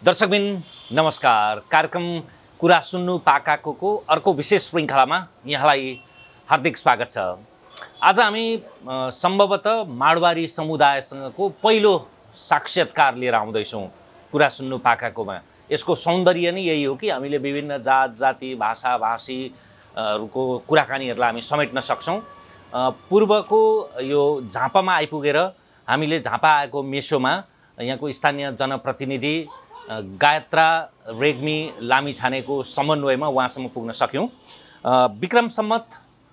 दर्शकबिन नमस्कार। कार्यक्रम कुरा सुन्नु पाकाको अर्को विशेष श्रृङ्खलामा यहाँलाई हार्दिक स्वागत छ। आज हामी सम्भवतः माडवारी समुदायसँगको पहिलो साक्षात्कार लिएर आउँदैछौँ कुरा सुन्नु पाकाकोमा। यसको सौन्दर्य नै यही हो कि हामीले विभिन्न जात जाति भाषा भाषीहरूको कुराकानीहरूलाई हामी समेट्न सक्छौँ। पूर्वको यो झापामा आइपुगेर हामीले झापा आएको मेसोमा यहाँको स्थानीय जनप्रतिनिधि गायत्रा रेग्मी लामिछानेको समन्वयमा उहाँसम्म पुग्न सक्यौँ। विक्रम सम्मत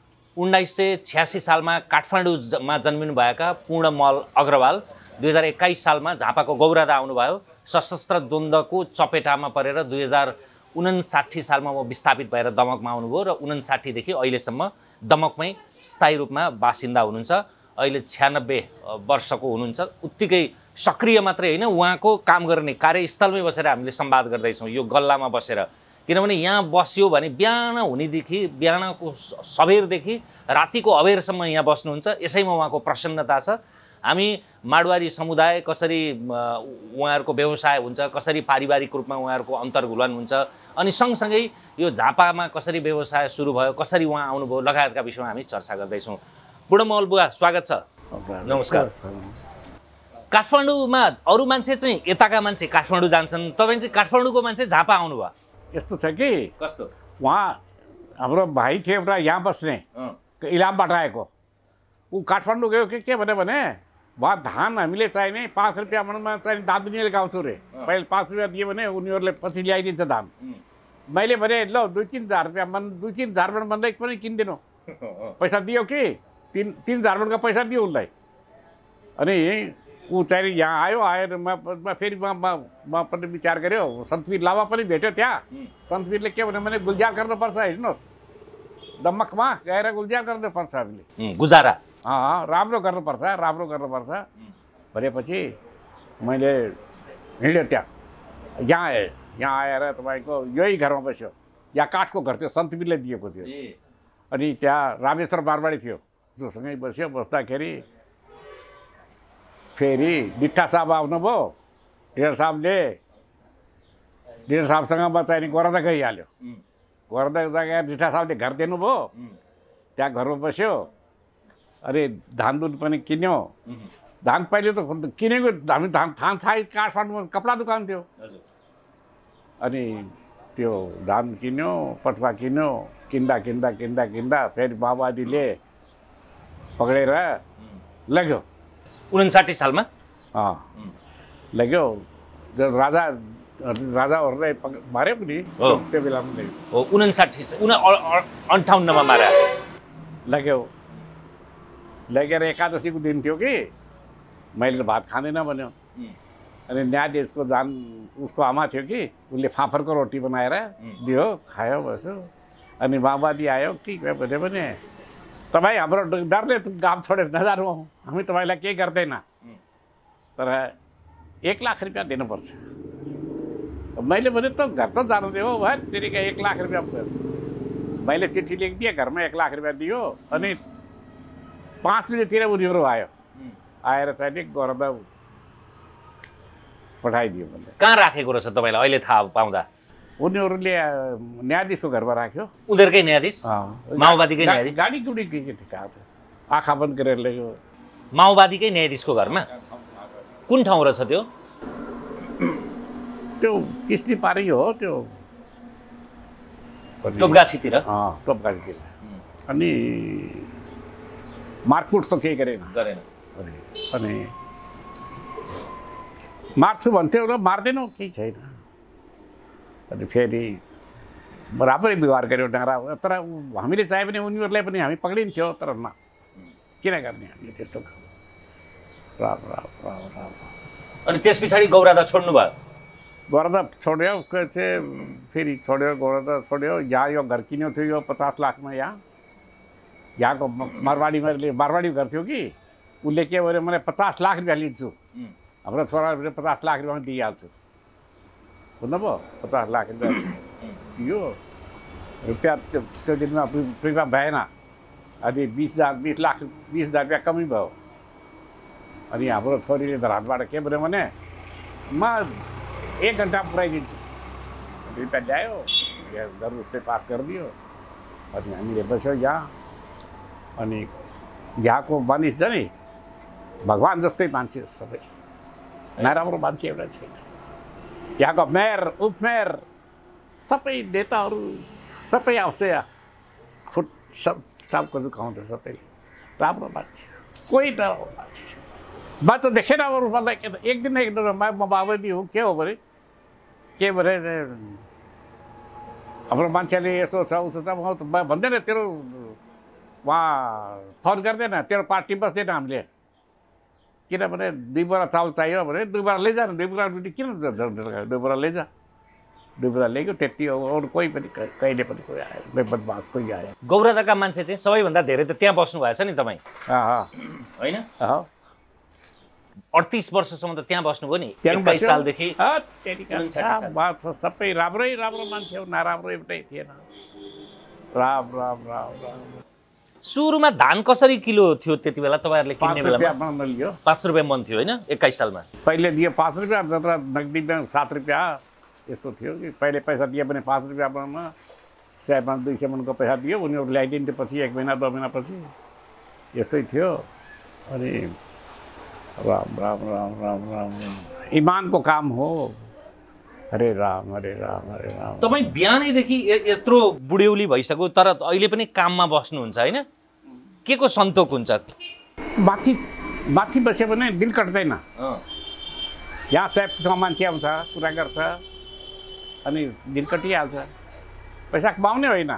1986 सालमा काठमाडौँमा जन्मिनुभएका पूर्णमल अग्रवाल 2021 सालमा झापाको गौरादा आउनुभयो। सशस्त्र द्वन्द्वको चपेटामा परेर 2059 सालमा म विस्थापित भएर दमकमा आउनुभयो र 59 देखि अहिलेसम्म दमकमै स्थायी रूपमा बासिन्दा हुनुहुन्छ। अहिले 96 वर्षको हुनुहुन्छ। उत्तिकै सक्रिय मात्रै होइन, उहाँको काम गर्ने कार्यस्थलमै बसेर हामीले संवाद गर्दैछौँ यो गल्लामा बसेर। किनभने यहाँ बस्यो भने बिहान हुनेदेखि बिहानको सबेरदेखि रातिको अबेरसम्म यहाँ बस्नुहुन्छ। यसैमा उहाँको प्रसन्नता छ। हामी माडवारी समुदाय कसरी उहाँहरूको व्यवसाय हुन्छ, कसरी पारिवारिक रूपमा उहाँहरूको अन्तर्घुलन हुन्छ, अनि सँगसँगै यो झापामा कसरी व्यवसाय सुरु भयो, कसरी उहाँ आउनुभयो लगायतका विषयमा हामी चर्चा गर्दैछौँ। पूर्णमल बुवा स्वागत छ। नमस्कार। काठमाडौँमा अरू मान्छे चाहिँ यताका मान्छे काठमाडौँ जान्छन्, तपाईँ चाहिँ काठमाडौँको मान्छे झापा आउनुभयो। यस्तो छ कि कस्तो उहाँ हाम्रो भाइ थियो एउटा यहाँ बस्ने इलामबाट आएको, ऊ काठमाडौँ गयो के भन्यो भने वहाँ धान हामीले चाहिने 5 रुपियाँ मनमा चाहिने धान पनि लगाउँछु रे। पहिले 5 रुपियाँ दियो भने उनीहरूले पछि ल्याइदिन्छ धान। मैले भने ल 2-3 हजार रुपियाँ 2-3 झारबन भन्दै पनि किनिदिनु, पैसा दियो कि 3 झारबनका पैसा दियो उसलाई। अनि ऊ चाहिँ यहाँ आएर म फेरि म पनि विचार गऱ्यो। सन्तवीर लामा पनि भेट्यो त्यहाँ। सन्तवीरले के भन्यो भने गुल्जार गर्नुपर्छ, हेर्नुहोस् दमकमा गएर गुल्जार गर्नुपर्छ हामीले, गुजारा राम्रो गर्नुपर्छ भनेपछि मैले हिँड्यो त्यहाँ। यहाँ आएर तपाईँको यही घरमा बस्यो। यहाँ काठको घर थियो, सन्तवीरले दिएको थियो। अनि त्यहाँ रामेश्वर मारवाडी थियो, जोसँगै बस्यो। बस्दाखेरि फेरि डिट्ठा साहब आउनुभयो। डिटर साहबसँग म चाहिँ गोरदा गइहाल्यो। गोरदा गएर डिट्ठा साहबले घर दिनुभयो। त्यहाँ घरमा बस्यो। अरे धान दुध पनि किन्यो। धान पहिले त किनेको हामी धान थाहा काठमाडौँमा कपडा दोकान थियो। अनि त्यो धान किन्यो, पटुवा किन्यो। किन्दा फेरि माओवादीले पक्रेर लग्यो 59 सालमा। लग्यो। राजाहरूलाई मार्यो पनि त्यो बेलामा 58 मारा लग्यो। लगेर एकादशीको दिन थियो कि मैले भात खाँदैन भन्यो। अनि न्यायाधीशको उसको आमा थियो कि उसले फाफरको रोटी बनाएर दियो, खायो, बस्यो। अनि माओवादी आयो कि भन्यो भने तपाईँ हाम्रो डरले गाम छोडेर नजानु, हामी तपाईँलाई केही गर्दैन, तर 1 लाख रुपियाँ दिनुपर्छ। मैले भने त घर त जानु दियो भाइ, तेरिका 1 लाख रुपियाँ। मैले चिठी लेखिदिएँ, घरमा 1 लाख रुपियाँ दियो। अनि 5 बजेतिर उनीहरू आयो। आएर चाहिँ गोरदा पठाइदियो भने। कहाँ राखेको रहेछ तपाईँलाई अहिले थाहा पाउँदा? उनीहरूले न्यायाधीशको घरमा राख्यो। उनीहरूकै न्यायाधीश, माओवादीकै न्यायाधीश। गाडी गुडी के ठिका आँखा बन्द गरेर ल्यायो। माओवादीकै न्यायाधीशको घरमा? कुन ठाउँ रहेछ त्यो? त्यो किस्ती पारी हो, त्यो टोपगाछीतिर। टोपगाछीतिर। अनि मारकुट त केही गरेन। अनि मार्छु भन्थ्यो र मार्दैनौ, केही छैन। अनि फेरि राम्रै व्यवहार गऱ्यो डाँडा। तर हामीले चाहे पनि उनीहरूलाई पनि हामी पक्रिन्थ्यो, तर न, किन गर्ने हामीले त्यस्तो। अनि त्यस पछाडि गौरादा छोड्नु भयो? गौरादा छोड्यो, फेरि छोड्यो, गौरादा छोड्यो। यहाँ यो घर किन्यो थियो, यो 50 लाखमा। यहाँको मारवाडी घर थियो कि उसले के भन्यो भने 50 लाख रुपियाँ लिन्छु, हाम्रो छोराले 50 लाख रुपियाँ दिइहाल्छु। बुझ्नुभयो? 50 लाख रुपियाँ दियो। रुपियाँ त्यो दिनमा रुपियाँ भएन। अनि 20 लाख 20 हजार रुपियाँ कमी भयो। अनि हाम्रो छोरीले धरानबाट के भन्यो भने म 1 घन्टा पुऱ्याइदिन्छु। रुपियाँ ल्यायो, घर उसले पास गरिदियो। अनि हामीले बस्यो यहाँ। अनि यहाँको मानिस छ नि भगवान् जस्तै मान्छे सबै, नराम्रो मान्छे एउटा छैन। यहाँको मेयर, उपमेयर, सबै नेताहरू सबै आउँछ यहाँ, सबको दुखाउँछ सबै। राम्रो मान्छे, कोही नराम्रो मान्छे छैन। म त देखेन अब मलाई एक दिन म बाबुजी हुँ, के हो भने के भने हाम्रो मान्छेले यसो छ उसो छ, म भन्दैन तेरो वहाँ फोन गर्दैन, तेरो पार्टी बस्दैन हामीले। किनभने 2 बोरा चाउल चाहियो भने 2 बोरा लैजा न, 2 बोरा रोटी किन 2 बोरा लैजा, 2 बोरा ल्यायो त्यति हो। अरू कोही पनि कहिले पनि कोही आयो, बदमास कोही आयो। गौराटाका मान्छे चाहिँ सबैभन्दा धेरै त त्यहाँ बस्नु भएछ नि तपाईँ, होइन? 38 वर्षसम्म त त्यहाँ बस्नुभयो नि, 21 सालदेखि। सबै राम्रै राम्रो मान्छे हो, नराम्रो एउटै थिएन। राम राम राम राम। सुरुमा धान कसरी किलो थियो त्यति बेला तपाईँहरूले किन्ने बेलामा? 5 रुपियाँ मन थियो होइन 21 सालमा? पहिले दियो 5 रुपियाँ, जत्रा नगदीमा 7 रुपियाँ यस्तो थियो कि पहिले पैसा दिए पनि 5 रुपियाँ मनमा 100 मन 200 मनको पैसा दियो, उनीहरू ल्याइदिन्थ्यो पछि 1 महिना 2 महिनापछि, यस्तै थियो। अनि राम राम राम राम राम ईमानको काम हो। हरे राम हरे राम हरे राम। तपाईँ बिहानैदेखि यत्रो बुढ्यौली भइसक्यो तर अहिले पनि काममा बस्नुहुन्छ होइन? के को सन्तोक हुन्छ? माथि बस्यो भने दिन कट्दैन। यहाँ सेफसँग मान्छे आउँछ, कुरा गर्छ, अनि दिन कटिहाल्छ। पैसा कमाउने होइन।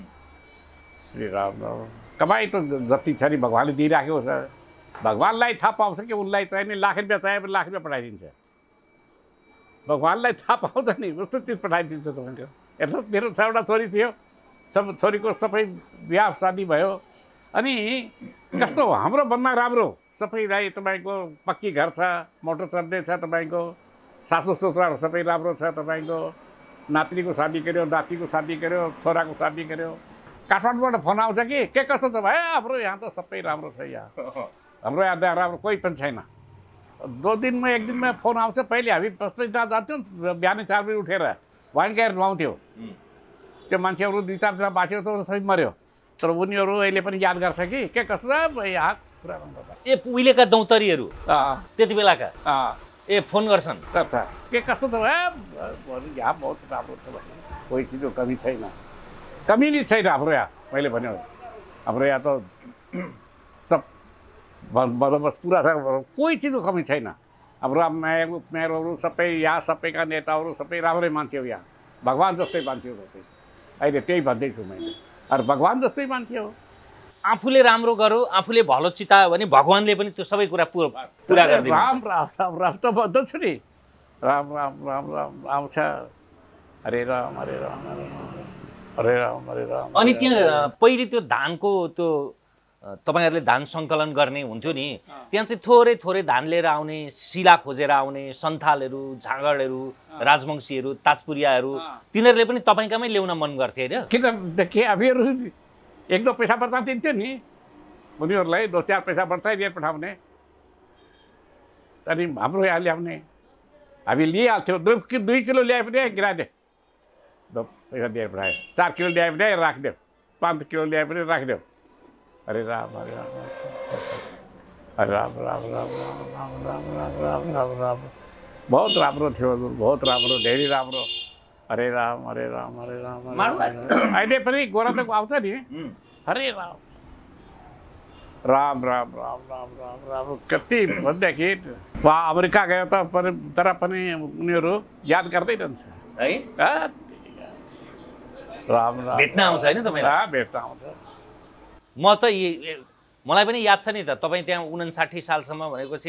श्री राम राम। कमाइ त जति छ नि भगवान्ले दिइराखेको छ। भगवान्लाई थाहा पाउँछ कि उसलाई चाहिने लाख रुपियाँ चाहियो भने लाख रुपियाँ पठाइदिन्छ। भगवान्लाई थाहा पाउँछ नि उस्तो चिज पठाइदिन्छ तपाईँको। हेर्नु मेरो 6वटा छोरी थियो, सब छोरीको सबै बिहा शादी भयो। अनि कस्तो हाम्रो वनमा राम्रो सबैलाई तपाईँको पक्की घर छ, मोटर चढ्ने छ, तपाईँको सासु ससुराहरू सबै राम्रो छ, तपाईँको नातिनीको शादी गर्यो, नातिको शादी गर्यो, छोराको शादी गर्यो। काठमाडौँबाट फोन आउँछ कि के कस्तो छ भाइ? हाम्रो यहाँ त सबै राम्रो छ। यहाँ हाम्रो यहाँ राम्रो कोही पनि छैन। 2 दिनमा 1 दिनमा फोन आउँछ। पहिले हामी बस्दै जान्थ्यौँ, बिहानै 4 बजी उठेर वाइन गएर नुहाउँथ्यो। त्यो मान्छेहरू 2-4 दिन बाँचेको त सबै मऱ्यो, तर उनीहरू अहिले पनि याद गर्छ कि के कस्तो यहाँ कुरा गर्नु। ए उहिलेका दौतरीहरू त्यति बेलाका ए फोन गर्छन् के कस्तो छ? यहाँ बहुत राम्रो छ, कोही चिजको कमी छैन, कमी नै छैन हाम्रो यहाँ। मैले भन्यो हाम्रो यहाँ त सब बन्दोबस्त पुरा छ, कोही चिजको कमी छैन। हाम्रो मेयरहरू सबै यहाँ सबैका नेताहरू सबै राम्रै मान्छे हो। यहाँ भगवान् जस्तै मान्छे हो सबै। अहिले त्यही भन्दैछु मैले, अरू भगवान् जस्तै मान्छे हो। आफूले राम्रो गरो, आफूले भलो चितायो भने भगवान्ले पनि त्यो सबै कुरा पुरा गरिदिन्छ। राम राम राम राम त भन्दछु नि, राम राम राम राम आउँछ। हरे राम हरे राम हरे राम हरे राम। अनि त्यहाँ पहिले त्यो धानको त्यो तपाईहरुले धान सङ्कलन गर्ने हुन्थ्यो नि, त्यहाँ चाहिँ थोरै थोरै धान लिएर आउने, शिला खोजेर आउने सन्थालहरू, झाँगडहरू, राजवंशीहरू, ताजपुरियाहरू, तिनीहरूले पनि तपाईकामै ल्याउन मन गर्थे हैन? किनकि हामीहरू 1-2 पैसा बढ्ता दिन्थ्यो नि उनीहरूलाई, 2-4 पैसा बढ्ता दिएर पठाउने। अनि हाम्रो यहाँ ल्याउने हामी लिइहाल्थ्यौँ। 2 किलो ल्याए पनि गिराइदिए, 2 पैसा दिएर पठायो। 4 किलो ल्याए पनि राखिदियो, 5 किलो ल्याए पनि राखिदियो। हरे राम हरे राम हरे राम राम राम राम राम राम राम राम राम। बहुत राम्रो थियो, बहुत राम्रो, धेरै राम्रो। हरे राम हरे राम हरे राम। अहिले पनि गोराटोको आउँछ नि, हरे राम राम राम राम राम राम राम। कति भनेदेखि वहाँ अमेरिका गयो त तर पनि उनीहरू याद गर्दै रहन्छ है। राम राम भेट्न आउँछ हैन तपाईलाई? भेट्न आउँछ। म त मलाई पनि याद छ नि त, तपाईँ त्यहाँ 59 सालसम्म भनेपछि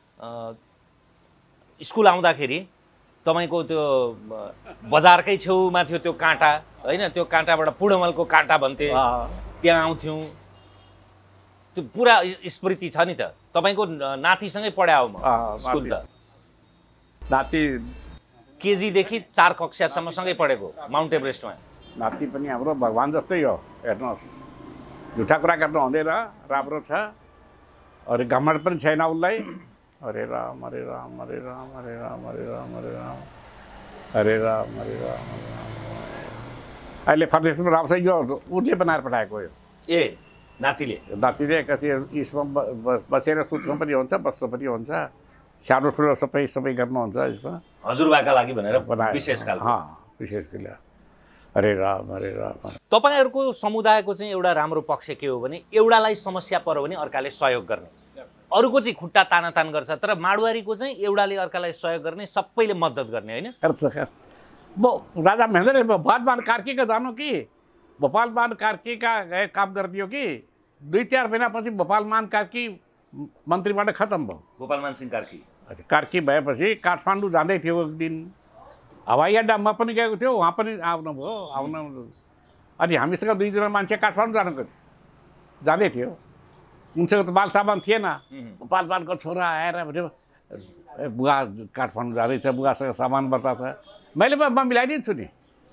स्कुल आउँदाखेरि तपाईँको त्यो बजारकै छेउमा थियो त्यो काँटा होइन, त्यो काँटाबाट पूर्णमलको काँटा भन्थे, त्यहाँ आउँथ्यौँ। त्यो पुरा स्मृति छ नि त। तपाईँको नातिसँगै पढायो म स्कुल त, नाति केजीदेखि 4 कक्षासम्म सँगै पढेको माउन्ट एभरेस्टमा। नाति पनि हाम्रो भगवान् जस्तै हो, हेर्नुहोस्, झुटा कुरा गर्नु हुँदैन, राम्रो छ। अरे घमण्ड पनि छैन उसलाई। हरे राम हरे राम हरे राम हरे राम हरे राम हरे राम। अरे राम अरे राम अहिले फर्नेसमा राम्रोसँग यो उसले बनाएर पठाएको यो ए नातिले नातिले कति यसमा बसेर सुत्नु पनि हुन्छ बस्नु पनि हुन्छ सानो ठुलो सबै गर्नुहुन्छ यसमा हजुरबाका लागि भनेर बनाए विशेष खालको विशेष गरी अरे राम अरे राम तपाईहरुको समुदायको चाहिँ एउटा राम्रो पक्ष के हो भने एउटालाई समस्या पर्यो भने अर्काले सहयोग गर्ने अरूको चाहिँ खुट्टा तानातान गर्छ तर माडवारीको चाहिँ एउटाले अर्कालाई सहयोग गर्ने सबैले मद्दत गर्ने हैन खर्च वो राजा महेंद्र भोपाल मान कार्की का जानो कि भोपाल मान कार्की का गए काम कर दियो कि 2-4 महीना पछि भोपाल मान कार्की मन्त्रीबाट खत्म भयो गोपालमान सिंह कार्की कार्की भएपछि काठमाडौँ जाँदै थियो एक दिन हवाई अड्डामा पनि गएको थियो वहाँ पनि आउनुभयो अनि हामीसँग 2जना मान्छे काठमाडौँ जाँदै थियो उनसँग त बाल सामान थिएन गोपालमानको छोरा आएर भन्यो बुवा काठमाडौँ जाँदैछ बुवासँग सामान बर्ता छ मैले म मिलाइदिन्छु नि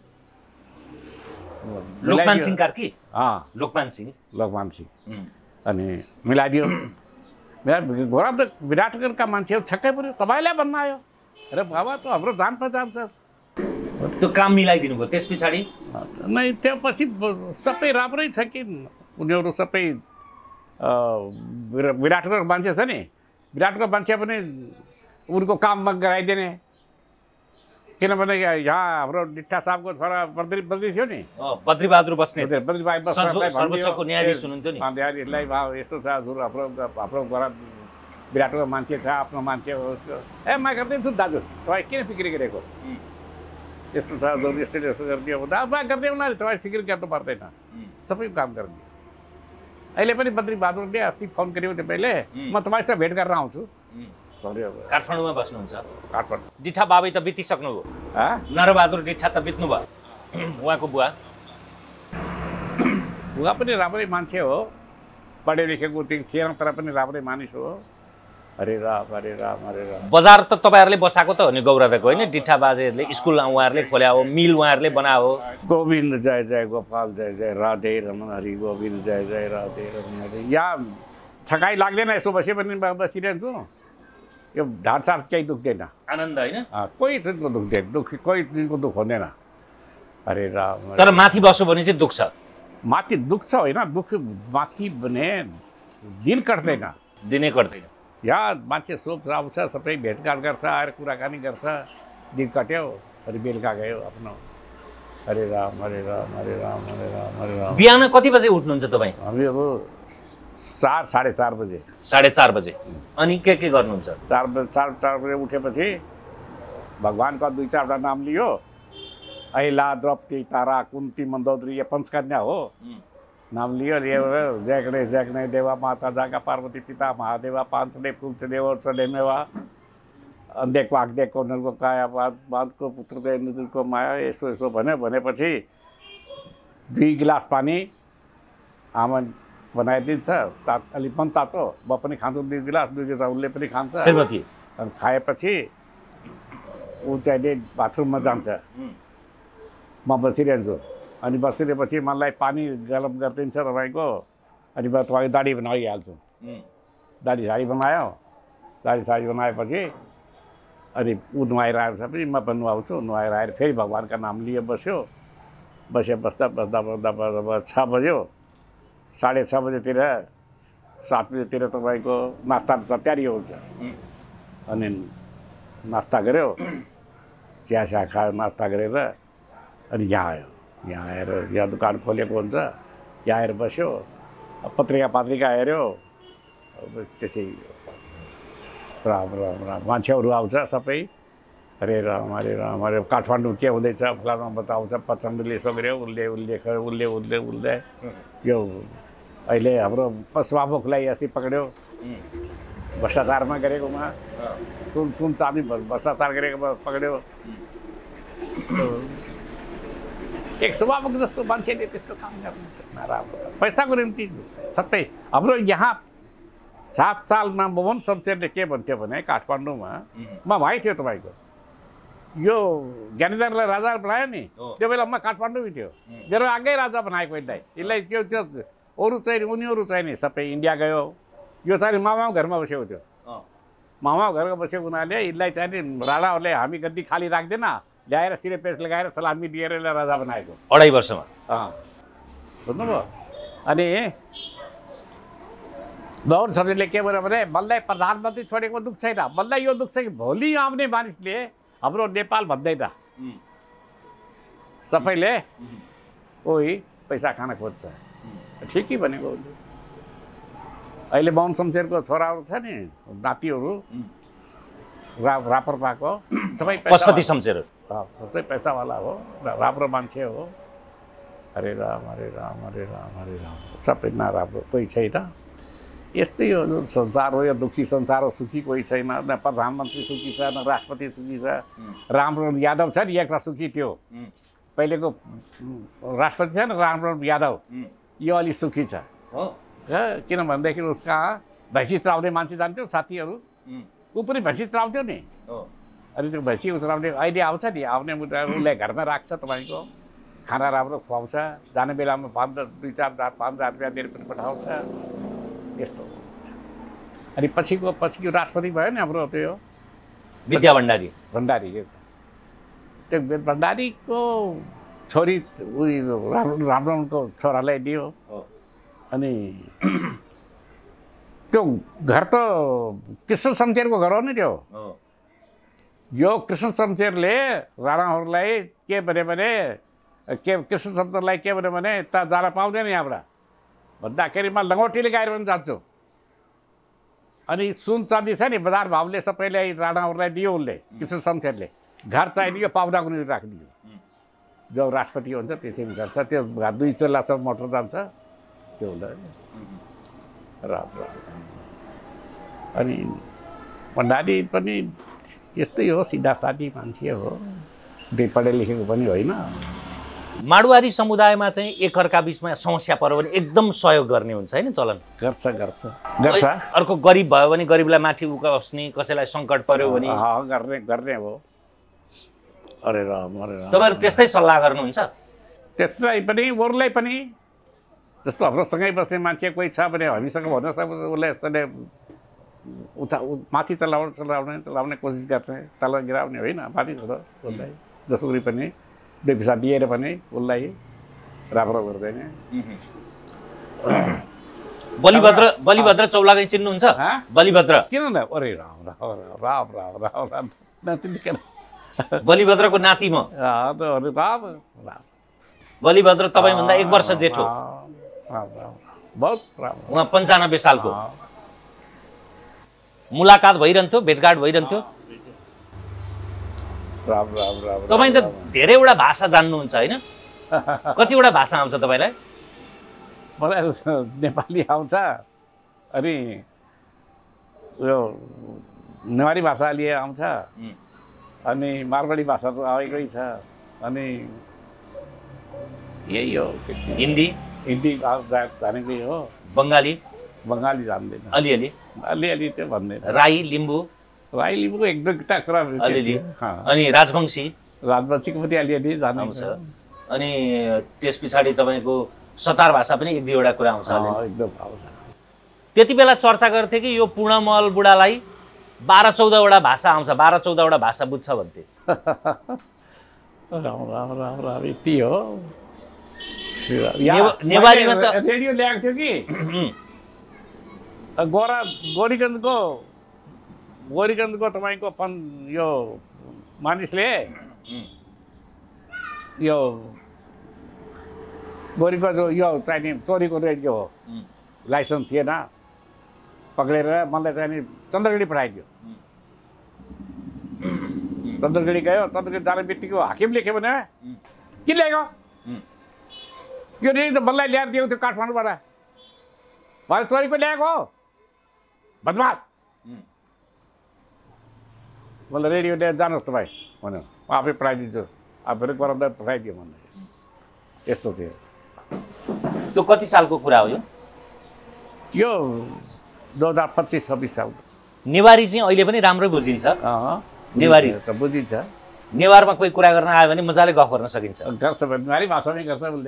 लोकमान सिंह कार्की लोकमान सिंह अनि मिलाइदियो घोडा त विराटनगरका मान्छे छक्कै पऱ्यो तपाईँलाई भन्न आयो र बाबा त हाम्रो जान पहिचान छ त्यो काम मिलाइदिनु भयो त्यस पछाडि नै त्यसपछि सबै राम्रै छ कि उनीहरू सबै विराटनगर मान्छे छ नि विराटनगर मान्छे पनि उनको काम गराइदिने किनभने यहाँ हाम्रो डिट्ठा साहबको छोरा बद्री थियो नि बद्रीबहादुर बस्नेत सर्वोच्चको न्यायाधीश हुनुहुन्थ्यो नि न्यायाधीशलाई यस्तो छ हजुर हाम्रो घर विराटको मान्छे छ आफ्नो मान्छे हो ए म गरिदिन्छु दाजु तपाईँ किन फिक्री गरेको यस्तो छ हजुर यस्तोले यस्तो गरिदियो भन्दा म गर्दै उनीहरूले तपाईँ फिक्र गर्नु पर्दैन सबै काम गरिदियो अहिले पनि बद्रीबहादुरले अस्ति फोन गर्यो तपाईँले म तपाईँसँग भेट गरेर आउँछु काठमाडौँमा बस्नुहुन्छ काठमाडौँ डिठा बाबै त बितिसक्नु भयो नरबहादुर डिठा त बित्नु भयो उहाँको बुवा पनि राम्रै मान्छे हो पढे लेखेको थिएन तर पनि राम्रै मानिस हो अरे राम अरे राम अरे राम बजार त तपाईँहरूले बसाएको त हो नि गौरादाको होइन डिठा बाजेहरूले स्कुल उहाँहरूले खोल्या हो मिल उहाँहरूले बनायो गोविन्द जय जय गोपाल जय जय राधे रमन हरि गोविन्द जय जय राधे रमन हरि यहाँ थकाइ लाग्दैन यसो बसे पनि बसिरहन्छु यो ढाडसाड केही दुख्दैन आनन्द होइन कोही चिजको दुख्दैन कोही चिजको दुख हुँदैन अरे राम तर माथि बस्यो भने चाहिँ दुख्छ माथि दुख्छ होइन दुख माथि भने दिन कट्दैन दिनै कट्दैन यहाँ मान्छे सोच आउँछ सबै भेटघाट गर्छ आएर कुराकानी गर्छ दिन कट्यो अनि बेलुका गयो आफ्नो अरे राम अरे राम अरे राम अरे राम अरे राम बिहान कति बजे उठ्नुहुन्छ तपाईँ हामी अब 4-4:30 बजे 4:30 बजे अनि के गर्नुहुन्छ 4 बजे उठेपछि भगवान्का 2-4वटा नाम लियो अहिला द्रौपदी तारा कुन्ती मन्दोदरी यो पञ्चकन्या हो नाम लियो जय गणेश देवा माता जागा पार्वती पिता महादेवा पांचले फूलदेव चढेमेवा अन्धेको आँखदेखको नरको काया बाँधको पुत्रको नदीको माया यसो भनेपछि 2 गिलास पानी आमा बनाइदिन्छ अलिक मन तातो म पनि खान्छु 2 गिलास उसले पनि खान्छ श्रीमती अनि खाएपछि ऊ चाहिँ बाथरुममा जान्छ म बसिरहन्छु अनि बसिरहेपछि मलाई पानी गरम गरिदिन्छ तपाईँको अनि म तपाईँको दाढी बनाइहाल्छु दाढी साडी बनायो दाढी साडी बनाएपछि अनि ऊ नुहाएर आएपछि म पनि नुहाउँछु नुहाएर आएर फेरि भगवान्का नाम लिए बस्दा 6 बज्यो 6:30 बजेतिर 7 बजेतिर तपाईँको नास्ता तयारी हुन्छ अनि नास्ता गऱ्यो चिया खायो नास्ता गरेर अनि यहाँ आएर यहाँ दुकान खोलेको हुन्छ यहाँ आएर बस्यो पत्रिका हेऱ्यो त्यसै राम राम राम मान्छेहरू आउँछ सबै अरे राम अरे काठमाडौँ के हुँदैछ फलाना बताउँछ प्रचण्डले यसो गऱ्यो उसले यो अहिले हाम्रो पशुवामुखलाई अस्ति पक्रियो भ्रष्टाचारमा गरेकोमा सुन चाँदी भ्रष्टाचार गरेकोमा पक्रियो एक सभामुख जस्तो मान्छेले त्यस्तो काम गर्नु नराम्रो पैसाको निम्ति सबै हाम्रो यहाँ 7 सालमा मोहन शमशेरले के भन्थ्यो भने काठमाडौँमा म भाइ थियो तपाईँको यो ज्ञानेन्द्रलाई राजा बनायो नि त्यो बेला म काठमाडौँ थियो मेरो आगै राजा बनाएको यसलाई त्यो अरू चाहिँ उनीहरू चाहिँ नि सबै इन्डिया गयो यो चाहिँ मामा घरमा बसेको थियो मामा घरमा बसेको हुनाले यसलाई चाहिँ नि राणाहरूले हामी गद्दी खाली राख्दैन ल्याएर सिरे पेस्ट लगाएर सलामी दिएर यसलाई राजा बनाएको 2.5 वर्षमा। बुझ्नुभयो। अनि गौर सबैले के भन्यो भने मलाई प्रधानमन्त्री छोडेको दुःख छैन, मलाई यो दुःख छ कि भोलि आउने मानिसले हाम्रो नेपाल भन्दैन, सबैले कोही पैसा खान खोज्छ। ठिकै भनेको। अहिले बाहुन शमशेरको छोराहरू छ नि, नातिहरू राप्रपाको सबै पशुपति शमशेर सबै पैसावाला हो, राम्रो मान्छे हो। हरे राम हरे राम हरे राम हरे राम, सबै नराम्रो कोही छैन। यस्तै हो जो संसार हो, यो दुःखी संसार हो, सुखी कोही छैन। न प्रधानमन्त्री सुखी छ, न राष्ट्रपति सुखी छ। रामवरण यादव छ नि एउटा सुखी थियो, पहिलेको राष्ट्रपति छ नि रामवरण यादव, यो अलि सुखी छ। किनभनेदेखि उसका भैँसी चराउने मान्छे जान्थ्यो साथीहरू, ऊ पनि भैँसी चराउँथ्यो नि। अनि त्यो भैँसी उसराउने अहिले आउँछ नि, आउने उसलाई घरमा राख्छ, तपाईँको खाना राम्रो खुवाउँछ, जाने बेलामा 2-4 रुपियाँ दिएर पनि पठाउँछ। यस्तो अनि पछिको राष्ट्रपति भयो नि हाम्रो त्यो विद्या भण्डारी। त्यो भण्डारीको छोरी रामवरणको छोरालाई दियो। अनि त्यो घर त कृष्ण शमशेरको घर हो नि त्यो। यो कृष्ण शमशेरले राणाहरूलाई के भन्यो भने कृष्ण शमशेरलाई के भन्यो भने त जान पाउँदैन यहाँबाट भन्दाखेरि म लङ्गोटीले गाएर पनि जान्छु। अनि सुन चाँदी छ नि बजार भावले सबैलाई राणाहरूलाई दियो उसले, कृष्ण शमशेरले। घर चाहिदियो, पाहुनाको निम्ति राखिदियो। जो राष्ट्रपति हुन्छ त्यसै अनुसार छ, त्यो 2 चल्लासम्म मोटर जान्छ त्यो हुँदा। अनि भण्डारी पनि यस्तै हो, सिधा सादी मान्छे हो, पढे लेखेको पनि होइन। माडवारी समुदायमा चाहिँ एकअर्का बिचमा समस्या पर्यो भने एकदम सहयोग गर्ने हुन्छ हैन चलन? गर्छ। अर्को गरिब भयो भने गरिबलाई माथि उकास्ने, कसैलाई सङ्कट पर्यो भने गर्ने हो। अरे राम तपाईहरु त्यस्तै सल्लाह गर्नुहुन्छ? त्यसलाई पनि अरूलाई पनि, जस्तो हाम्रो सँगै बस्ने मान्छे कोही छ भने हामीसँग भन्न सक्छ, उसलाई यसले माथि चलाउने कोसिस गर्ने, तल गिराउने होइन, माथि छोडो उसलाई जसरी पनि 2 पैसा दिएर पनि उसलाई राम्रो गर्दैन। बलिभद्र चौलागाई चिन्नुहुन्छ? बलिभद्र किन न? अरे राम राम राम राम राम नचिन्दिकन बलिभद्रको नाति म। अरे राम राम बलिभद्र तपाईभन्दा 1 वर्ष जेठो। बहुत राम्रो। उहाँ 95 सालको। मुलाकात भइरहन्थ्यो, भेटघाट भइरहन्थ्यो। राम तपाईँ त धेरैवटा भाषा जान्नुहुन्छ होइन? कतिवटा भाषा आउँछ तपाईँलाई? मलाई नेपाली आउँछ, अनि यो नेवारी भाषा अलि आउँछ, अनि मारवाडी भाषा त आएकै छ, अनि यही हो। हिन्दी जानेकै हो। बङ्गाली जान्दैन, अलिअलि त्यो भन्दैन। राई लिम्बू लिम्बूको 1-2 कुरा अलिअलि। अनि राजवंशीको पनि अलिअलि जान्छ। अनि त्यस पछाडि तपाईँको सतार भाषा पनि 1-2 कुरा आउँछ। एकदम आउँछ। त्यति बेला चर्चा गर्थे कि यो पूर्णमल बुढालाई 12-14 भाषा आउँछ, 12-14 भाषा बुझ्छ भन्थे। राम यति हो। नेवारीमा त रेडियो ल्याएको थियो कि गोरीगञ्जको तपाईँको यो मानिसले यो गोरीको जो यो चाहिने चोरीको रेडियो हो, लाइसेन्स थिएन, पक्रेर मलाई चाहिँ चन्द्रगढी पठाइदियो। चन्द्रगढी गयो, चन्द्रगढी जाने बित्तिकै हाकिमले के भन्यो, किन ल्याएको यो रेडियो त मलाई ल्याएर दिएको थियो काठमाडौँबाट, मैले चोरीको ल्याएको हो बदमास, मलाई रेडियो लिएर जानुहोस् तपाईँ भन्यो। म आफै पठाइदिन्छु, आफैले गराउँदा पठाइदियो भन्दै। यस्तो थियो। त्यो कति सालको कुरा हो यो 2025-26 सालको। नेवारी चाहिँ अहिले पनि राम्रै बुझिन्छ? नेवारी त बुझिन्छ। नेवारमा कोही कुरा गर्न आयो भने मजाले गफ गर्न सकिन्छ? गर्छ, नेवारी भाषामै गर्छ उसले।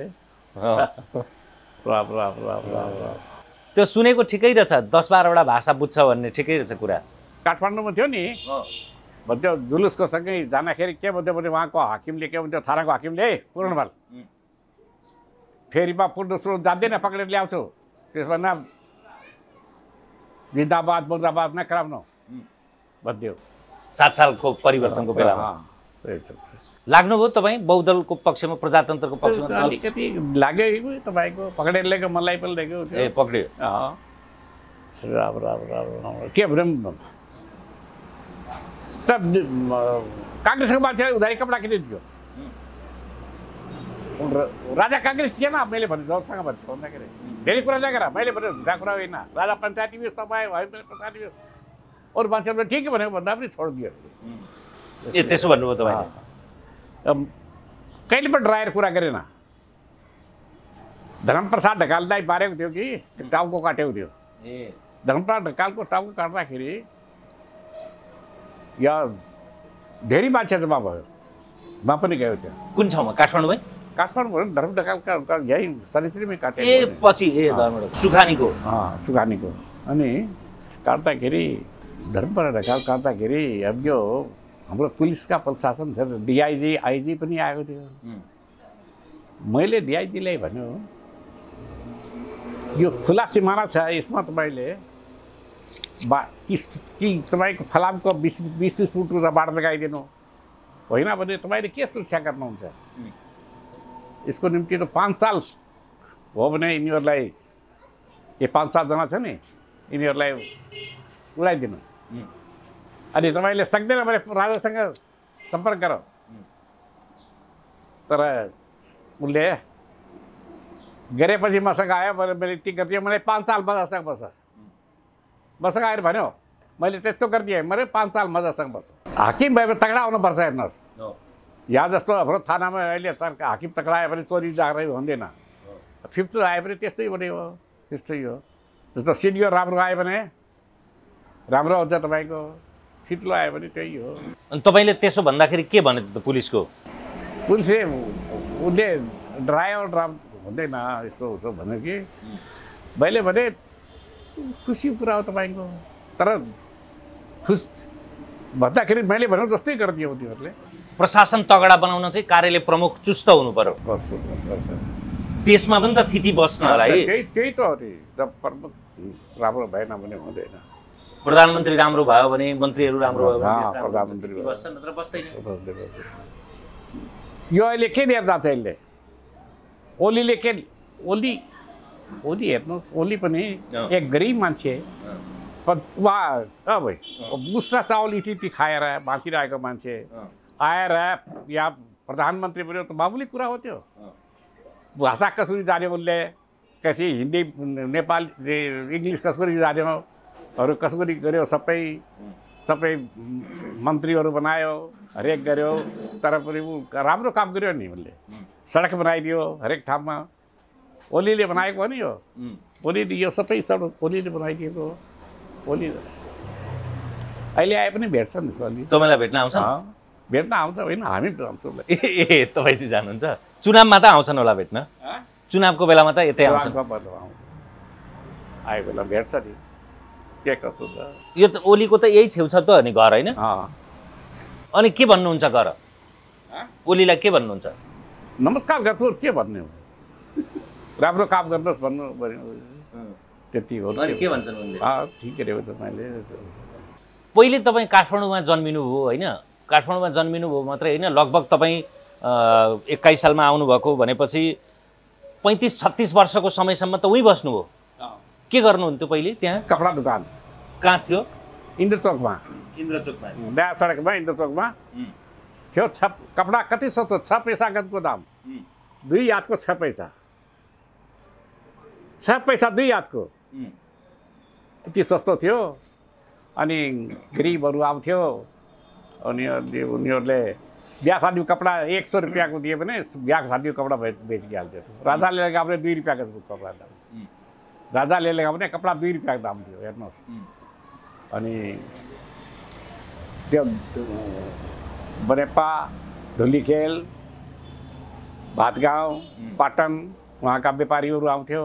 त्यो सुनेको ठिकै रहेछ, 10-12 वटा भाषा बुझ्छ भन्ने ठिकै रहेछ कुरा। काठमाडौँमा थियो नि, भन्थ्यो जुलुसको सँगै जाँदाखेरि के भन्थ्यो भने उहाँको हाकिमले के भन्थ्यो, थानाको हाकिमले पूर्णबल फेरिमा पुर्नु सुरु जान्दैन, पक्रेर ल्याउँछु, त्यसमा न जिन्दाबाद मुर्दाबाद नकराउनु भन्थ्यो। 7 सालको परिवर्तनको बेलामा लाग्नुभयो तपाईँ बहुदलको पक्षमा, प्रजातन्त्रको पक्षमा? अलिकति लाग्यो तपाईँको, पक्रेर ल्याएको मलाई पनि ल्याएको। ए पक्रियो। राम्रो के भन्यो त, काङ्ग्रेसको मान्छेले उधारी कपडा किनिदियो। राजा काङ्ग्रेस थिएन, मैले भने जोरसँग भन्छु भन्दाखेरि धेरै कुरा नगर, मैले भने झुटा कुरा होइन, राजा पञ्चायती व्यवस्था तपाईँ हामी पनि पञ्चायती व्यवस्था, अरू मान्छेहरूले ठिकै भनेको भन्दा पनि छोडिदियो। ए त्यसो भन्नुभयो तपाईँले? कहिले पनि डराएर कुरा गरेन। धर्मप्रसाद ढकाललाई मारेको थियो कि टाउको काटेको थियो। ए धर्मप्रसाद ढकालको टाउको काट्दाखेरि या धेरै मान्छे जम्मा भयो, म पनि गयो त्यहाँ। कुन ठाउँमा? काठमाडौँमै? काठमाडौँ धर्म ढकालका यहीँ सरीसरीमै काटे। ए पछि सुखानीको? सुखानीको। अनि काट्दाखेरि धर्मप्रसाद ढकाल काट्दाखेरि अब यो हाम्रो पुलिसका प्रशासन थियो, डिआइजी आइजी पनि आएको थियो। मैले डिआइजीलाई भन्यो यो खुला सिमाना छ, यसमा तपाईँले कि तपाईँको फलामको 20-30 फुटको त बाड लगाइदिनु, होइन भने तपाईँले के सुरक्षा गर्नुहुन्छ? यसको निम्ति त 5 साल हो भने यिनीहरूलाई, यो 5-7 जना छ नि, यिनीहरूलाई उडाइदिनु। अनि तपाईँले सक्दैन भने राजासँग सम्पर्क गर। तर उसले गरेपछि मसँग आयो, मैले यति गरिदिएँ, मैले 5 साल मजासँग बस। मसँग आएर भन्यो मैले त्यस्तो गरिदिएँ, मैले 5 साल मजासँग बस। हाकिम भए तगडा आउनुपर्छ हेर्नुहोस्। यहाँ जस्तो हाम्रो थानामा अहिले हाकिम तगडा आयो भने चोरी जाँदै हुँदैन, 5th आयो भने त्यस्तै भने हो, त्यस्तै हो। जस्तो सिनियर राम्रो आयो भने राम्रो हुन्छ तपाईँको, 5th आयो भने त्यही हो। अनि तपाईँले त्यसो भन्दाखेरि के भने त पुलिसको? पुलिसले उसले डरायो, हुँदैन यस्तो उसो भन्यो कि मैले भने खुसी कुरा हो तपाईँको, तर खुस भन्दाखेरि मैले भनेको जस्तै गरिदियो उनीहरूले। प्रशासन तगडा बनाउन चाहिँ कार्यालय प्रमुख चुस्त हुनु पर्यो। देशमा पनि त स्थिति बस्न होला है। त्यही त हो, जब प्रमुख राम्रो भएन भने हुँदैन। प्रधानमन्त्री राम्रो भयो भने, मन्त्रीहरू राम्रो भयो भने प्रधानमन्त्री बस्छ, नत्र बस्दैन। यो अहिले के लिएर जान्छ यसले? ओलीले के ओली हेर्नुहोस्, ओली पनि एक गरिब मान्छे, भाइ मुस्रा चावल इति खाएर बाँचिरहेको मान्छे आएर यहाँ प्रधानमन्त्री बन्यो त मामुली कुरा हो त्यो। भाषा कसरी जान्यो उसले, कसै हिन्दी नेपाली इङ्ग्लिस कसरी जान्यो, अरू कसरी गर्यो, सबै मन्त्रीहरू बनायो, हरेक गर्यो, तर पनि ऊ राम्रो काम गर्यो नि उसले। सडक बनाइदियो हरेक ठाउँमा, ओलीले बनाएको हो नि यो। ओलीले यो सबै सडक ओलीले बनाइदिएको हो। ओली अहिले आए पनि भेट्छ नि ओली। तपाईँलाई भेट्न आउँछ? भेट्न आउँछ, होइन हामी जान्छौँ। ए तपाईँ चाहिँ जानुहुन्छ? चुनावमा त आउँछन् होला भेट्न? चुनावको बेलामा त यतै आउँछन्? आयो बेला भेट्छ नि, के कस्तो छ। यो त ओलीको त यही छेउ छ त नि घर, होइन? अनि के भन्नुहुन्छ घर? ओलीलाई के भन्नुहुन्छ? नमस्कार गर्छु, के भन्ने हो, राम्रो काम गर्नुहोस् भन्नु त्यति हो। अनि के भन्छन् उनले? ठिकै रहेको छ। मैले पहिले तपाईँ काठमाडौँमा जन्मिनु हो, होइन? काठमाडौँमा जन्मिनु भयो मात्रै होइन, लगभग तपाईँ 21 सालमा आउनुभएको भनेपछि 35-36 वर्षको समयसम्म त उहीँ बस्नुभयो। के गर्नुहुन्थ्यो पहिले त्यहाँ? कपडा दोकान। कहाँ थियो? इन्द्रचोकमा। इन्द्रचोकमा? नयाँ सडकमा इन्द्रचोकमा थियो। कपडा कति सस्तो, 6 पैसा गजको दाम, 2 यादको 6 पैसा, 6 पैसा 2 यादको, यति सस्तो थियो। अनि गरिबहरू आउँथ्यो, अनि उनीहरूले बिहा शादीको कपडा 100 रुपियाँको दियो भने बिहा शादीको कपडा बेचिहाल्थ्यो। राजाले लगाउने 2 रुपियाँको कपडा दाम, राजाले लगाउने कपडा 2 रुपियाँको दाम थियो हेर्नुहोस्। अनि त्यो बनेपा, धुलीखेल, भातगाउँ, पाटन, वहाँका व्यापारीहरू आउँथ्यो।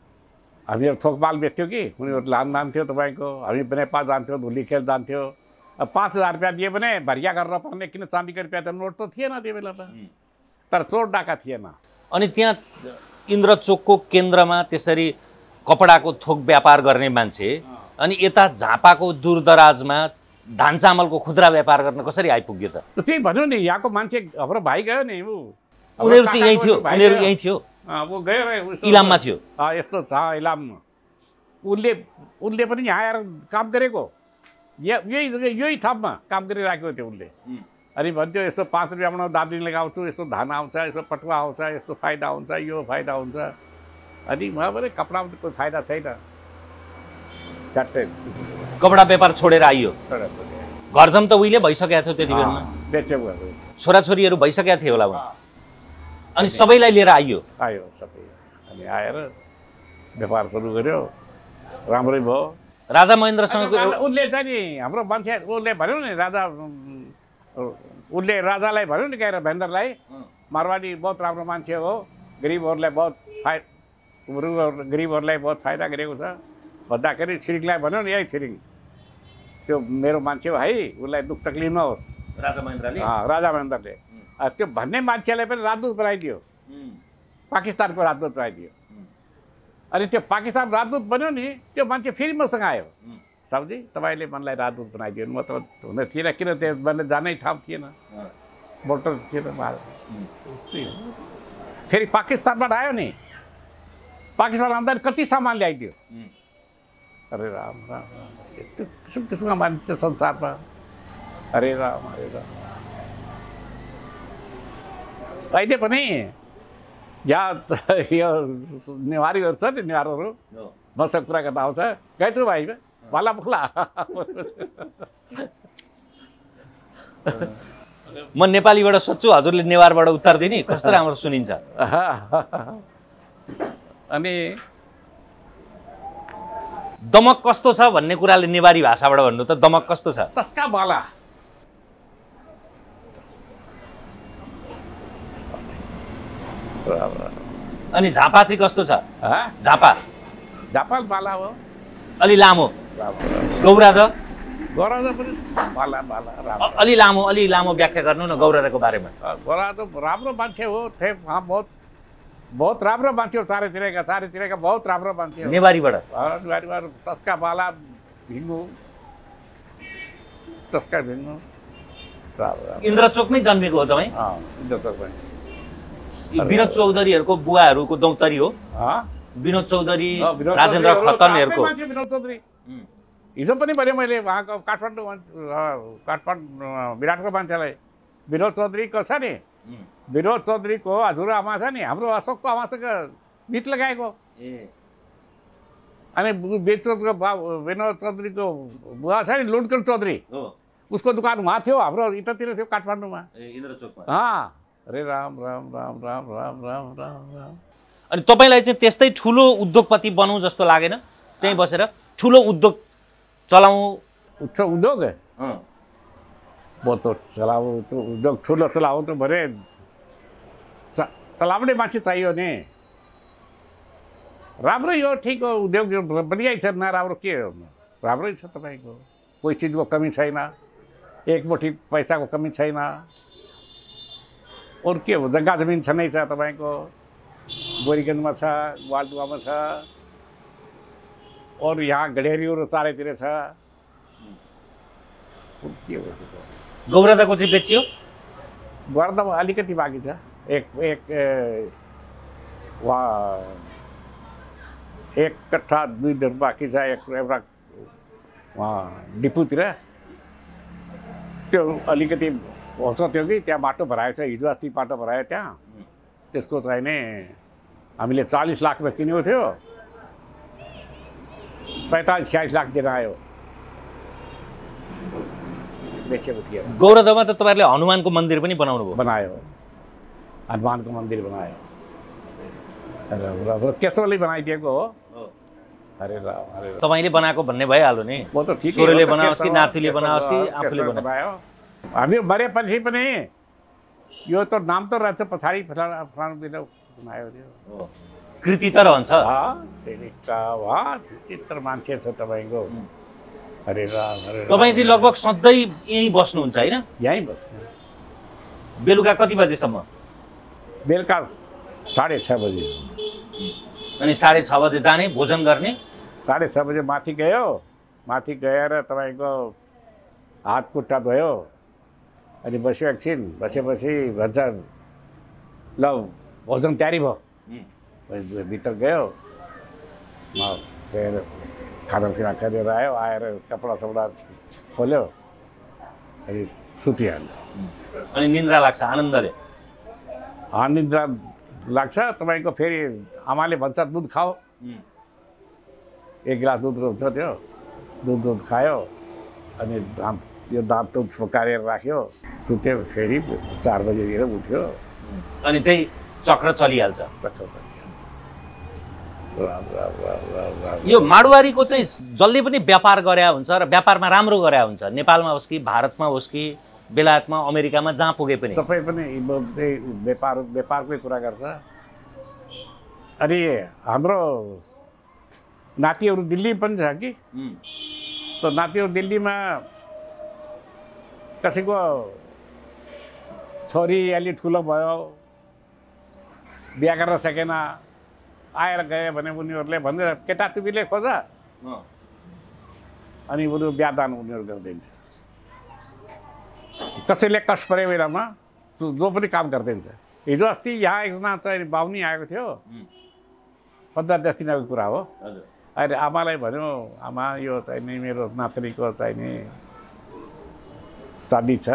हामीहरू थोकमाल बेच्थ्यौँ कि उनीहरू लान्थ्यो तपाईँको। हामी बनेपा जान्थ्यौँ, धुलीखेल जान्थ्यौँ, अब 5,000 रुपियाँ दिए भने भरिया गरेर पर्ने, किन चाँदीको रुपियाँ त नोट त थिएन त्यो बेला त, तर चोर डाका थिएन। अनि त्यहाँ इन्द्रचोकको केन्द्रमा त्यसरी कपडाको थोक व्यापार गर्ने मान्छे अनि यता झापाको दूरदराजमा धान चामलको खुद्रा व्यापार गर्न कसरी आइपुग्यो त? त्यही भन्यो नि, यहाँको मान्छे हाम्रो भाइ गयो नि, उनीहरू चाहिँ यहीँ थियो, उनीहरू यहीँ थियो, ऊ गयो इलाममा थियो। यस्तो छ इलाममा, उसले पनि यहाँ आएर काम गरेको, यही ठाउँमा काम गरिराखेको थियो उसले। अनि भन्थ्यो यस्तो 5 रुपियाँमा दार्जिलिङ लगाउँछु, यस्तो धान आउँछ, यस्तो पटुवा आउँछ, यस्तो फाइदा हुन्छ, यो फाइदा हुन्छ। अनि मलाई पनि कपडामा त कोही फाइदा छैन, झट्टै कपडा व्यापार छोडेर आइयो। घरजम त उहिले भइसकेको थियो त्यति बेलामा, बेच्यो, छोराछोरीहरू भइसकेका थियो होला उहाँ। अनि सबैलाई लिएर आइयो सबै। अनि आएर व्यापार सुरु गर्यो, राम्रै भयो। राजा महेन्द्रसँगको उसले चाहिँ नि हाम्रो मान्छे उसले भन्यो नि, उसले राजालाई भन्यो नि गएर भेन्डरलाई, मारवाडी बहुत राम्रो मान्छे हो, गरिबहरूलाई बहुत फाइदा गरेको छ भन्दाखेरि छिरिङलाई भन्यो नि, यही छिरिङ त्यो मेरो मान्छे हो है, उसलाई दुःख तकलिफ नहोस्। राजा महेन्द्रले त्यो भन्ने मान्छेलाई पनि राजदूत बनाइदियो, पाकिस्तानको राजदूत बनाइदियो। अनि त्यो पाकिस्तान राजदूत बन्यो नि, त्यो मान्छे फेरि मसँग आयो, साउजी तपाईँले मनलाई राजदूत बनाइदियो। म त हुन थिएन, किन त्यो भन्ने जानै ठाउँ थिएन, बोल्टर थिएन। फेरि पाकिस्तानबाट आयो नि, पाकिस्तान आउँदा कति सामान ल्याइदियो। अरे राम राम राम, यस्तो किसिम किसिमका मान्छे संसारमा। अरे राम अरे राम। अहिले पनि यहाँ यो नेवारीहरू छ नि, नेवारहरू मसँग कुरा गर्दा आउँछ, गएछु भाइ भाला मुखला। म नेपालीबाट सोध्छु, हजुरले नेवारबाट उत्तर दिने, कस्तो राम्रो सुनिन्छ। अनि दमक कस्तो छ भन्ने कुराले नेवारी भाषाबाट भन्नु त, दमक कस्तो छ? तस्का बाला। अनि झापा चाहिँ कस्तो छ? झापा बाला हो, अलि लामो। गौरादा पनि बाला अलि लामो व्याख्या गर्नु न गौरादाको बारेमा। गौरादा राम्रो मान्छे हो, बहुत राम्रो मान्छे हो, चारैतिरका बहुत राम्रो मान्छे हो। नेवारीबाट तस्का बाला भिङ्गु, इन्द्रचोकमै जन्मेको हो तपाईँ? इन्द्रचोकमै। विनोद चौधरीहरूको बुवाहरूको दौतरी हो, विनोद चौधरी, राजेन्द्र खतनहरूको। विनोद चौधरी हिजो पनि भने मैले उहाँको काठमाडौँ विराटको मान्छेलाई, विनोद चौधरीको छ नि, विनोद चौधरीको हजुरआमा छ नि, हाम्रो अशोकको आमासँग गीत लगाएको। अनि विनोद चौधरीको बुवा छ नि, लुन्डकल चौधरी, उसको दुकान उहाँ थियो, हाम्रो यतातिर थियो काठमाडौँमा, इन्द्रचोकमा। अरे राम राम राम राम राम राम राम राम। अनि तपाईँलाई चाहिँ त्यस्तै ठुलो उद्योगपति बनाउँ जस्तो लागेन? त्यहीँ बसेर ठुलो उद्योग चलाउँ? उद्योग म त चलाऊ, त्यो उद्योग ठुलो चलाऊ त भने चलाउने मान्छे चाहियो नि। राम्रै हो, ठिक हो, उद्योग बढिया छ, नराम्रो के हो, राम्रै छ। तपाईँको कोही चिजको कमी छैन, एक मुठी पैसाको कमी छैन। अरू के हो, जग्गा जमिन छ नै छ तपाईँको, बोरीगञ्जमा छ, वाल्डुवामा छ, अरू यहाँ गढेरीहरू चारैतिर छ। के हो गौरादाको चाहिँ बेचियो? गौरादामा अलिकति बाँकी छ, एक कट्ठा 2 दिन बाँकी छ, एउटा वहाँ डिपुतिर। त्यो अलिकति होस् त्यो कि त्यहाँ बाटो भराएको छ, हिजो अस्ति बाटो भरायो त्यहाँ, त्यसको चाहिँ नि हामीले 40 लाखमा किनेको थियो, 45-46 लाख दिन आयो, बेचेको थियो। गौरादामा त तपाईँहरूले हनुमानको मन्दिर पनि बनायो? हनुमानको मन्दिर बनायो, केशवले बनाइदिएको हो। अरे तपाईँले बनाएको भन्ने भइहाल्यो नि, छोरीले बनाओस् कि नातिले बनाओस् कि आफूले बनायो। हामी मरेपछि पनि यो त नाम त रहेछ, पछाडि फलानु बनायो, कृति त रहन्छ। चित्र मान्छे छ तपाईँको। अरे राम, अरे तपाईँ चाहिँ लगभग सधैँ यहीँ बस्नुहुन्छ होइन? यहीँ बस्ने। बेलुका कति बजेसम्म? बेलुका 6:30 बजे। अनि 6:30 बजे जाने, भोजन गर्ने? 6:30 बजे माथि गयो, माथि गएर तपाईँको हात खुट्टा धोयो, अनि बस्यो एकछिन, बसेपछि भन्छ ल भोजन तयारी भयो, भित्र गयो, म गएर खानापिना गरेर आयो, आएर कपडा सपडा खोल्यो, अनि सुतिहाल्यो। अनि निन्द्रा लाग्छ आनन्दले? निद्रा लाग्छ। तपाईँको फेरि आमाले भन्छ दुध खाऊ, 1 गिलास दुध हुन्छ त्यो, दुध खायो, अनि यो दाँत फुकारेर राख्यो, सुत्यो, फेरि 4 बजेतिर उठ्यो, अनि त्यही चक्र चलिहाल्छ। यो माडवारीको चाहिँ जसले पनि व्यापार गरे हुन्छ र व्यापारमा राम्रो गरे हुन्छ, नेपालमा होस् कि भारतमा होस् कि बेलायतमा अमेरिकामा जहाँ पुगे पनि तपाईँ पनि व्यापारकै कुरा गर्छ। अनि हाम्रो नातिहरू दिल्ली पनि छ कि, त नातिहरू दिल्लीमा कसैको छोरी अलि ठुलो भयो, बिहा गर्न सकेन, आएर गयो भने उनीहरूले भन्छ केटा तिमीले खोज, अनि उनीहरू बिहादान उनीहरू गरिदिन्छ। कसैले कष्ट परे बेलामा जो पनि काम गरिदिन्छ। हिजो अस्ति यहाँ एकजना चाहिँ बाहुनी आएको थियो, 15 दिनको कुरा हो। अहिले आमालाई भन्यो, आमा यो चाहिँ नि मेरो नातिनीको चाहिँ नि शादी छ,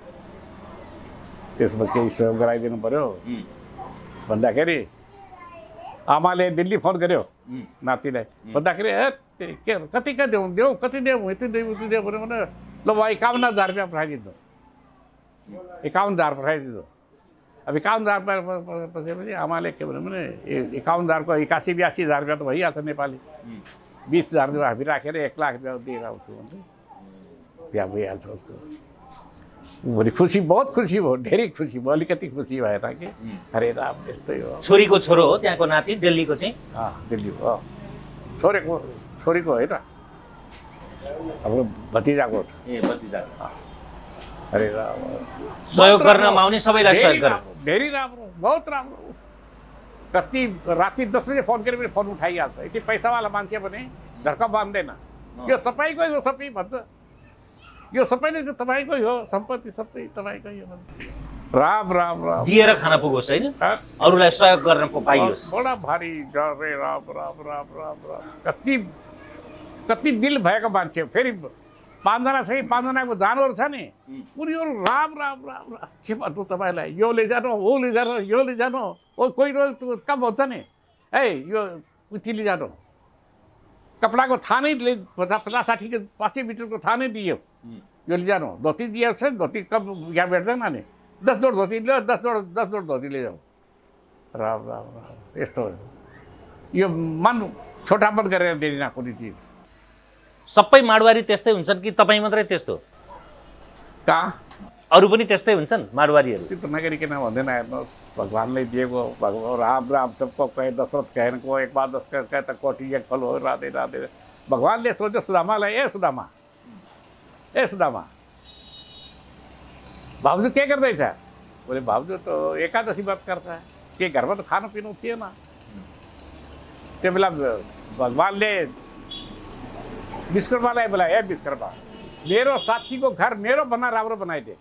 त्यसमा केही सहयोग गराइदिनु पर्यो भन्दाखेरि आमाले दिल्ली फोन गर्यो नातिलाई, भन्दाखेरि के कति देऊ कति देऊ यति देऊ उति देऊ भन्यो भने ल भाइ 51,000 रुपियाँ पठाइदिनु, 51,000 पठाइदिनु। अब 51,000 पसेपछि आमाले के भन्यो भने 51,000 को 81-82,000 रुपियाँ त भइहाल्छ नेपाली, 20,000 रुपियाँ हामी राखेर 1 लाख रुपियाँ दिएर आउँछु भने बिहा भइहाल्छ उसको। भोलि खुसी, बहुत खुसी भयो, धेरै खुसी भयो, अलिकति खुसी भएर कि अरे राम यस्तै हो। छोरीको छोरो हो त्यहाँको नाति, दिल्लीको चाहिँ? दिल्ली हो, छोरीको होइन, हाम्रो भतिजाको। ए भतिजाको। अरे राम, सहयोग गर्न आउने सबैलाई सहयोग गर्नु, धेरै राम्रो, बहुत राम्रो। कति राति 10 बजे फोन गरेर फोन उठाइहाल्छ। यति पैसावाला मान्छे भने झर्का बाँध्दैन, यो तपाईँकै हो सबै भन्छ, यो सबै नै तपाईँकै हो, सम्पत्ति सबै तपाईँकै हो। राम राम राम, दिएर खान पुगोस् होइन, अरूलाई सहयोग गर्न पाइयोस्। बडा भारी रे राम राम राम राम राम। कति दिल भएको मान्छे। फेरि 5 जना छ कि 5 जनाको जानवर छ नि, उनीहरू राम राम राम राम के भन्नु तपाईँलाई, यो लैजानु, वो लैजानु, यो लैजानु, कोही कम हुन्छ नि, है यो उति लैजानु, कपडाको थानै 50-60 के 80 मिटरको थानै दियो, यो लैजानु, धोती दिएको छ, धोती कम यहाँ भेट्दैन नि, 10 जोड धोती लियो, 10 जोड धोती लियो। राम राम राम, यस्तो यो मन छोटापन गरेर दिँदैन कुनै चिज। सबै माडवारी त्यस्तै हुन्छन् कि तपाईँ मात्रै त्यस्तो? कहाँ अरू पनि त्यस्तै हुन्छन् माडवारीहरू? त्यो त नगरिकन भन्दैन, हेर्नुहोस् भगवान्ले दिएको, भगवान राम राम सबको कहे, दशरथ कहन को एक बार 10 कहे त कोटि एक फल हो, राधे राधे। भगवान्ले सोच्यो सुदामालाई, ए सुदामा भाउजू के गर्दैछ? बोले भाउजू त एकादशी व्रत गर्छ, के घरमा त खानु पिनु थिएन। त्यो बेला भगवान्ले विश्वकर्मालाई बोलायो, ए विश्वकर्मा मेरो साथीको घर मेरो भन्दा राम्रो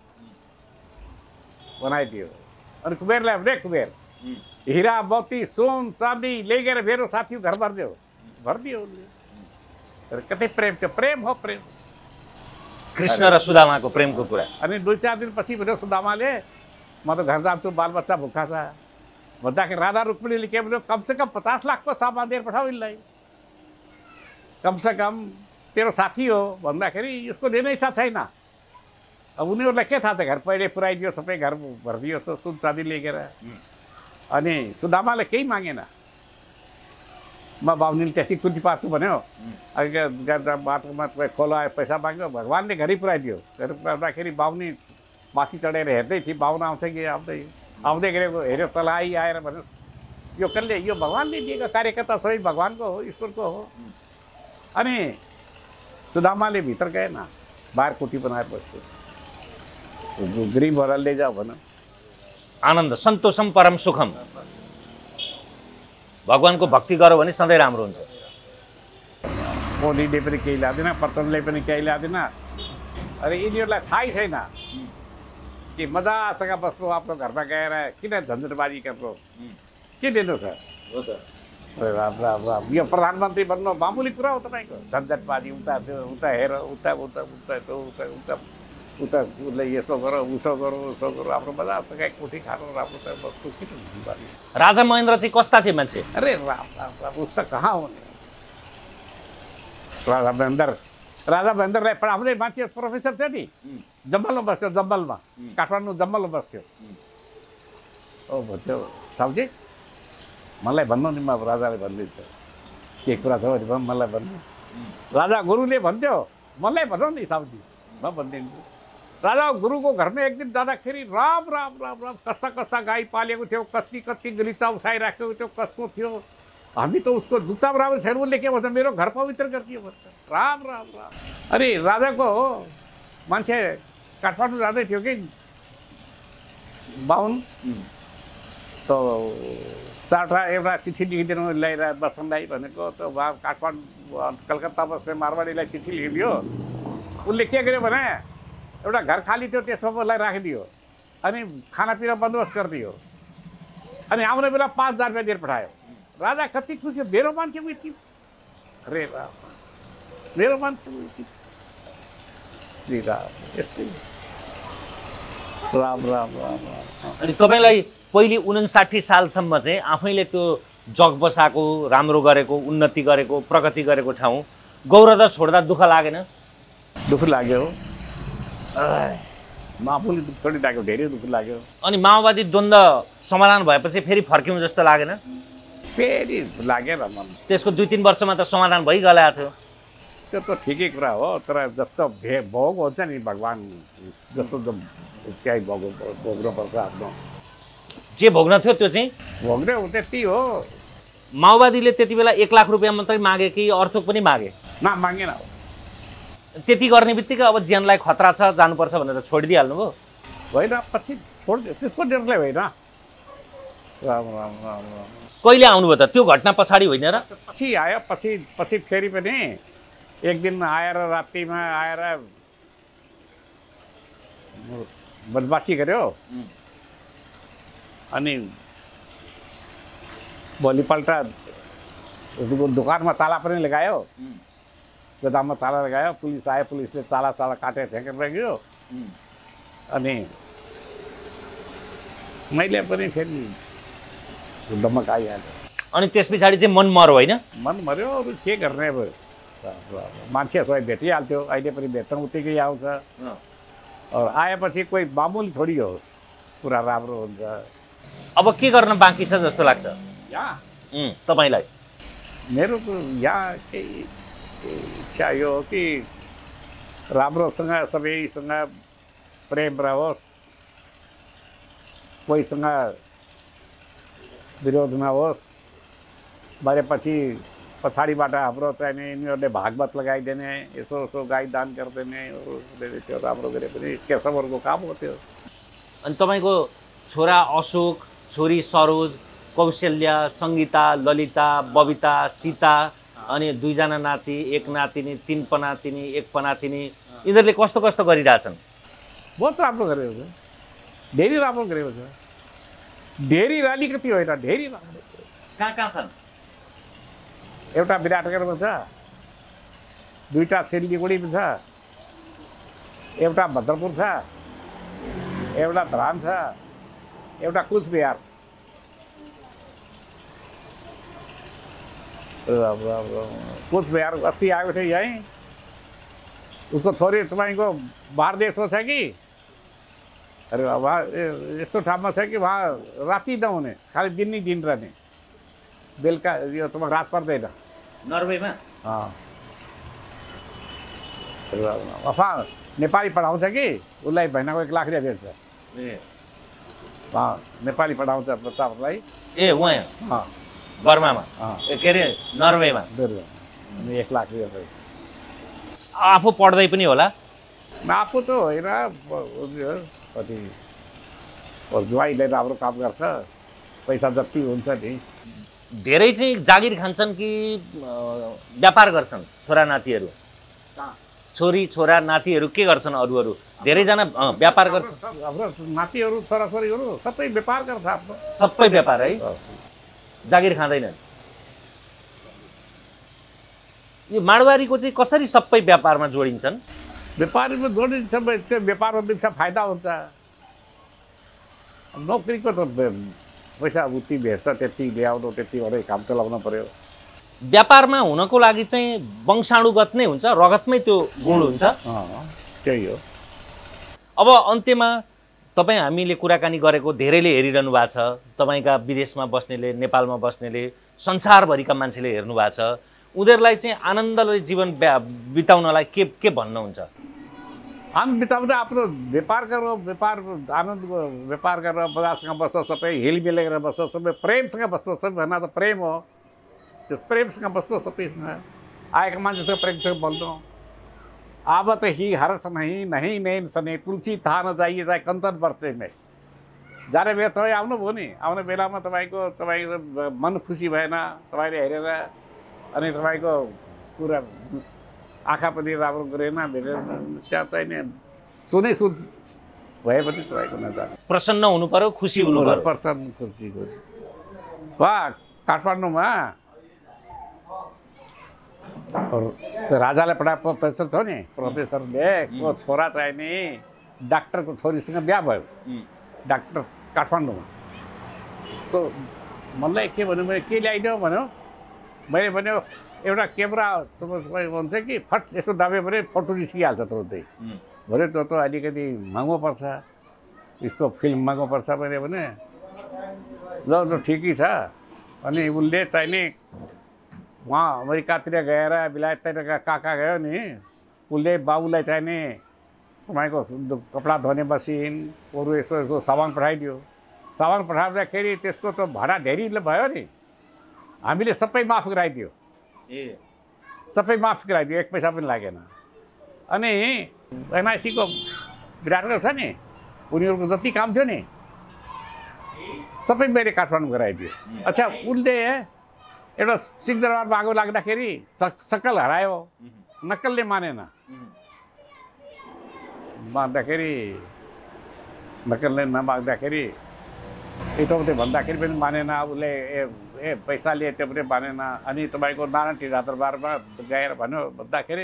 बनाइदियो। अनि कुबेरलाई भने कुबेर हिरा मोती सोन चाँदी ल्याएर मेरो साथीको घर भरिदियो उसले। कतै प्रेम थियो, प्रेम हो प्रेम। कृष्ण र सुदामाको प्रेमको कुरा। अनि 2-4 दिनपछि भन्यो सुदामाले, म त घर जान्छु, बालबच्चा भुक्खा छ भन्दाखेरि राधा रुक्मिणीले के भन्यो, कमसेकम 50 लाखको सामान दिएर पठाऊ यिनलाई, कमसेकम तेरो साथी हो भन्दाखेरि यसको लिने इच्छा छैन। अब उनीहरूलाई के थाहा छ, घर पहिले पुऱ्याइदियो, सबै घर भरिदियो सुन चाँदी लिएर। अनि सुदामाले केही मागेन, म बाहुनीले त्यसै कुर्ती पार्छु भन्यो, बाटोमा खोला पैसा माग्यो, भगवान्ले घरै पुऱ्याइदियो। घर पुऱ्याउँदाखेरि बाहुनी माथि चढेर हेर्दै थिए, बाहुन आउँछ कि आउँदै गरेको हेऱ्यो, तल आएर भन्यो यो कसले, यो भगवान्ले दिएको कार्यकर्ता सबै भगवान्को हो, ईश्वरको हो। अनि सुदामाले भित्र गएन, बाहिर कोठी बनाएर बस्यो। गरिबहरूलाई ले जाऊ भन। आनन्द सन्तोषम परम सुखम। भगवानको भक्ति गऱ्यो भने सधैँ राम्रो हुन्छ। मोदीले पनि केही ल्याँदैन, प्रचण्डले पनि केही ल्याँदैन। अरे यिनीहरूलाई थाहै छैन कि मजासँग बस्नु, आफ्नो घरमा गएर किन झन्झटबाजी गर्नु, के दिनु छ। अरे राम राम राम, यो प्रधानमन्त्री बन्नु मामुली कुरा हो तपाईँको। झन्झटबाजी उता त्यो उता हेर, उता उता उता त्यो उता उता उता उसले यसो गर उसो गर उसो गर, आफ्नो मजासँग कोठी खानु, राम्रो बस्नु, किन झन्झटबाजी। राजा महेन्द्र चाहिँ कस्ता थिए मान्छे? अरे राम राम राम, उस त कहाँ हुने। राजा महेन्द्रलाई पढाउने मान्छे प्रोफेसर थियो नि, जम्बलमा बस्थ्यो, जम्बलमा, काठमाडौँ जम्बलमा बस्थ्यो। ओ भन्थ्यो साउजी मलाई भन्नु नि, म राजाले भनिदिन्छु के कुरा छ भने मलाई भन्नु। राजा गुरुले भन्थ्यो मलाई भन्नु नि साउजी, म भनिदिन्छु। राजा गुरुको घरमा एक दिन जाँदाखेरि राम राम राम राम, कस्ता कस्ता गाई पालेको थियो, कति कति गलिचा उसाइराखेको थियो, कस्तो थियो। हामी त उसको जुत्ता बराबर छैन। उसले के भन्छ, मेरो घर पवित्र गरिदियो भन्छ। राम राम राम। अरे राजाको मान्छे काठमाडौँ जाँदै थियो कि बाहुन, त चारवटा एउटा चिठी लेखिदिनु ल्याएर बस्नलाई भनेको। त उहाँ काठमाडौँ कलकत्ता बस्ने मारवाडीलाई चिठी लेखिदियो। उसले के गर्यो भने एउटा घर खाली थियो, त्यसमा उसलाई राखिदियो अनि खानापिना बन्दोबस्त गरिदियो। अनि आउने बेला 5000 रुपियाँ दिएर पठायो। राजा कति खुसी, मेरो मान्छे उयो। अरे राम, मेरो मान्छे यस्तै। राम राम राम राम। अनि तपाईँलाई पहिले 59 सालसम्म चाहिँ आफैले त्यो जग बसाएको, राम्रो गरेको, उन्नति गरेको, प्रगति गरेको ठाउँ गौरव छोड्दा दुःख लागेन? दुःख लाग्यो, म आफूले दुःख थोरै लाग्यो, धेरै दुःख लाग्यो। अनि माओवादी द्वन्द्व समाधान भएपछि फेरि फर्क्यौँ जस्तो लागेन? फेरि लागेन मन। त्यसको 2-3 वर्षमा त समाधान भइगएको थियो। त्यो त ठिकै कुरा हो, तर जस्तो भोग हुन्छ नि भगवान् जस्तो त्यही भोग्नुपर्छ आफ्नो। जे भोग्न थियो त्यो चाहिँ भोग्ने हो, त्यति हो। माओवादीले त्यति बेला 1 लाख रुपियाँ मात्रै मागे कि अर्थक पनि मागे? मागेन। त्यति गर्ने बित्तिकै अब ज्यानलाई खतरा छ, जानुपर्छ भनेर छोडिदिइहाल्नु भयो? होइन, पछि छोडिदियो, त्यसको निर्णय होइन। राम राम राम राम। कहिले आउनुभयो त? त्यो घटना पछाडि होइन र? पछि आयो, पछि फेरि पनि एक दिन आएर रातिमा आएर बदमासी गर्यो। अनि भोलिपल्ट दोकानमा ताला पनि लगायो, गोदाममा ताला लगायो। पुलिस आयो, पुलिसले ताला काटेर फ्याँकेर लग्यो। अनि मैले पनि फेरि धमक आइहाल्यो। अनि त्यस पछाडि चाहिँ मन मर्यो होइन? मन मर्यो, अरू के गर्ने अब। मान्छे सबै भेटिहाल्थ्यो, अहिले पनि भेट्न उत्तिकै आउँछ। आएपछि कोही मामुली थोडी हो, पुरा राम्रो हुन्छ। अब के गर्न बाँकी छ जस्तो लाग्छ यहाँ तपाईँलाई? मेरो यहाँ केही इच्छा यो हो कि राम्रोसँग सबैसँग प्रेम रहोस्, कोहीसँग विरोध नहोस्। भएपछि पछाडिबाट हाम्रो चाहिँ यिनीहरूले भागवत लगाइदिने, यसो गाई दान गरिदिने, त्यो राम्रो गरे पनि केशवहरूको काम हो त्यो। अनि तपाईँको छोरा अशोक, छोरी सरोज, कौशल्या, सङ्गीता, ललिता, बबिता, सीता, अनि 2 जना नाति, 1 नातिनी, 3 पनातिनी, 1 पनातिनी, यिनीहरूले कस्तो कस्तो गरिरहेछन्? बहुत राम्रो गरेको छ, धेरै राम्रो गरेको छ। धेरै अलिकति होइन, धेरै राम्रो। कहाँ छन्? एउटा विराटनगरमा छ, 2टा सिलगढीमा छ, एउटा भद्रपुर छ, एउटा धरान छ, एउटा कुचबिहार। कुचबिहार अस्ति आएको थियो यहीँ। उसको छोरी तपाईँको बाहर देशमा छ कि। अरे वहाँ यस्तो ठाउँमा छ कि वहाँ राति नहुने, खालि दिन नै दिन रहने, बेलुका यो तपाईँ रात पर्दैन। नर्वेमा? अफा नेपाली पढाउँछ कि, उसलाई महिनाको 1 लाख रुपियाँ भेट्छ। नेपाली पढाउँछ बच्चाहरूलाई। ए उहाँ बर्मामा? के अरे नर्वेमा? 1 लाख रुपियाँ। आफू पढ्दै पनि होला? आफू त होइन कति ज्वाइँले राम्रो काम गर्छ, पैसा जति हुन्छ नि। धेरै चाहिँ जागिर खान्छन् कि व्यापार गर्छन् छोरा नातिहरू? छोरी छोरा नातिहरू के गर्छन्? अरू धेरैजना व्यापार गर्छन्। हाम्रो नातिहरू छोराछोरीहरू सबै व्यापार गर्छ आफ्नो। सबै व्यापार है, जागिर खाँदैनन्। यो माडवारीको चाहिँ कसरी सबै व्यापारमा जोडिन्छन्? व्यापारीमा जोडिन्छ, त्यो व्यापारमा दुई फाइदा हुन्छ। नोकरीको त पैसा उति भेट्छ, त्यति ल्याउनु, त्यति गरेर काम चलाउनु पर्यो। व्यापारमा हुनको लागि चाहिँ वंशाणुगत नै हुन्छ, रगतमै त्यो गुण हुन्छ। त्यही हो। अब अन्त्यमा तपाईँ हामीले कुराकानी गरेको धेरैले हेरिरहनु भएको छ। तपाईँका विदेशमा बस्नेले, नेपालमा बस्नेले, संसारभरिका मान्छेले हेर्नु भएको छ। उनीहरूलाई चाहिँ आनन्दले जीवन बिताउनलाई के भन्नुहुन्छ? आनन्द बिताउँदा आफ्नो व्यापार गरेर, आनन्दको व्यापार गरेर बजारसँग बस्छ, सबै हिलमिल गरेर बस्छ, सबै प्रेमसँग बस्छ। सबैभन्दा त प्रेम हो, त्यो प्रेमसँग बस्छ सबैसँग। आएको मान्छेसँग प्रेमसँग बोल्नु। अब त ही हर्ष नहीं नैन सने, तुलसी थाहा नजाइए चाहे कञ्चन बर्से नै। जाने बेला तपाईँ आउनुभयो नि, आउने बेलामा तपाईँको मन खुसी भएन, तपाईँले हेरेर, अनि तपाईँको पुरा आँखा पनि राम्रो गरेन, भेटेर त्यहाँ चाहिँ नि सुनै सुन भए पनि तपाईँको नजाने। प्रसन्न हुनु पर्यो, खुसी हुनु पर्यो। प्रसन्न खुसी वा काठमाडौँमा राजाले पढाएको प्रोफेसर थियो नि, प्रोफेसरले को छोरा चाहिँ नि डाक्टरको छोरीसँग बिहा भयो। डाक्टर काठमाडौँमा। तो मलाई के भन्यो, मैले के ल्याइदियो भन्यो। मैले भन्यो एउटा क्यामेरा तपाईँ भन्छ कि फट यसो दाबे भने फोटो निस्किहाल्छ तुरुन्तै। भन्यो त्यो त अलिकति महँगो पर्छ, यसको फिल्म महँगो पर्छ भने ल ठिकै छ। अनि उसले चाहिँ नि वहाँ अमेरिकातिर गएर, बेलायततिर कहाँ गयो नि, उसले बाबुलाई चाहिँ नि तपाईँको कपडा धोने मसिन अरू यसो सामान पठाइदियो। सामान पठाउँदाखेरि त्यसको त भाडा धेरै भयो नि, हामीले सबै माफ गराइदियो। सबै माफ गराइदियो, एक पैसा पनि लागेन। अनि एनआइसीको विराटनगर छ नि, उनीहरूको जति काम थियो नि सबै मैले काठमाडौँ गराइदियो। अच्छा, उसले एउटा सिंहदरबारमा आगो लाग्दाखेरि सक्कल हरायो, नक्कलले मानेन। नक्कलले नमाग्दाखेरि यताउति भन्दाखेरि पनि मानेन। उसले पैसा लिए त्यो पनि मानेन। अनि तपाईँको नारायण टिका दरबारमा गएर भन्यो भन्दाखेरि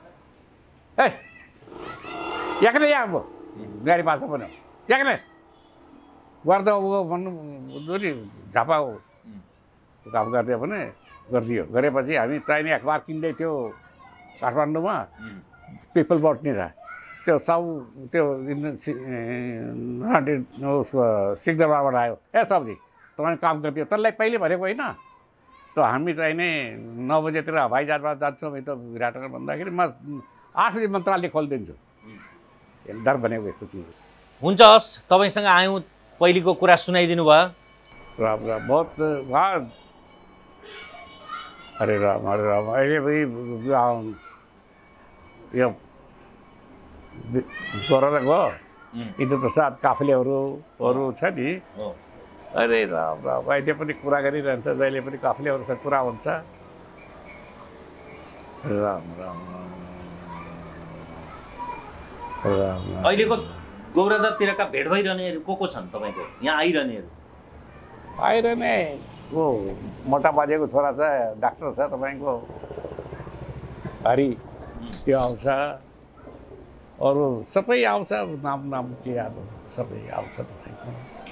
याक्ने या अब गाडी पाल्छ भन्यो, याक्ने गर्दा ऊ भन्नु नि झापा हो काम गरिदियो भने गरिदियो। गरेपछि हामी चाहिने अखबार किन्दै थियो काठमाडौँमा, पिपल बटनी र त्यो त्यो सिंहदरबारबाट आयो। सब्जी तपाईँ काम गरिदियो, त्यसलाई पहिले भनेको होइन। त हामी चाहिँ नि 9 बजेतिर हवाईजहाजबाट जान्छौँ त विराटनगर भन्दाखेरि म 8 बजी मन्त्रालय खोलिदिन्छु। डर भनेको यस्तो चिज हुन्छ। हस्, तपाईँसँग आयौँ, पहिलेको कुरा सुनाइदिनु भयो। राम राम, बहुत वाह। अरे राम अहिले पनि यो गरेर गयो इन्द्रप्रसाद काफ्लेहरू छ नि। अरे राम अहिले पनि कुरा गरिरहन्छ, जहिले पनि काफ्लेहरूसँग कुरा हुन्छ। राम राम राम। अहिलेको गौरदातिरका भेट भइरहनेहरू को छन् तपाईँको यहाँ आइरहनेहरू? आइरहने वो मोटा बाजेको छोरा छ, डाक्टर छ तपाईँको हरि, त्यो आउँछ। अरू सबै आउँछ, नाम के याद सबै आउँछ तपाईँको।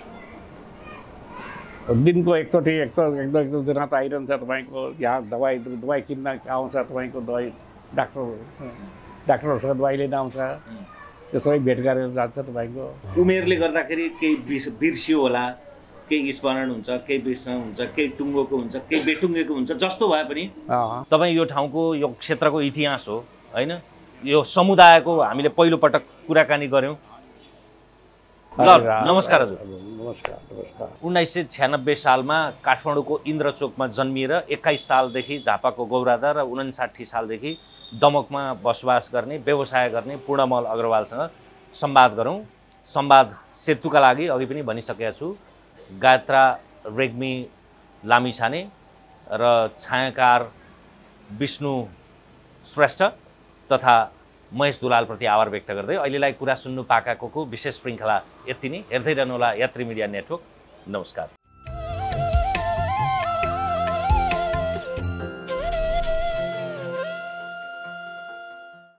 दिनको एकचोटि एक दुईजना त आइरहन्छ तपाईँको। यहाँ दबाई किन्न आउँछ तपाईँको, दबाई डाक्टरहरूसँग दबाई लिन आउँछ। त्यो सबै भेट गरेर जान्छ तपाईँको। उमेरले गर्दाखेरि केही बिर्सियो होला, केही स्मरण हुन्छ, केही बिर्सन हुन्छ, केही टुङ्गोको हुन्छ, केही बेटुङ्गेको हुन्छ। जस्तो भए पनि तपाईँ यो ठाउँको, यो क्षेत्रको इतिहास हो होइन, यो समुदायको हामीले पहिलोपटक कुराकानी गऱ्यौँ। ल, नमस्कार हजुर। नमस्कार नमस्कार। 1996 सालमा काठमाडौँको इन्द्रचोकमा जन्मिएर 21 सालदेखि झापाको गौरादा र 59 सालदेखि दमकमा बसोबास गर्ने व्यवसाय गर्ने पूर्णमल अग्रवालसँग संवाद गरौँ। संवाद सेतुका लागि अघि पनि भनिसकेको छु, गायत्रा रेग्मी लामिछाने र छायाकार विष्णु श्रेष्ठ तथा महेश दुलालप्रति आभार व्यक्त गर्दै अहिलेलाई कुरा सुन्नु पाकाको विशेष श्रृङ्खला यति नै। हेर्दै रहनुहोला यात्री मिडिया नेटवर्क। नमस्कार।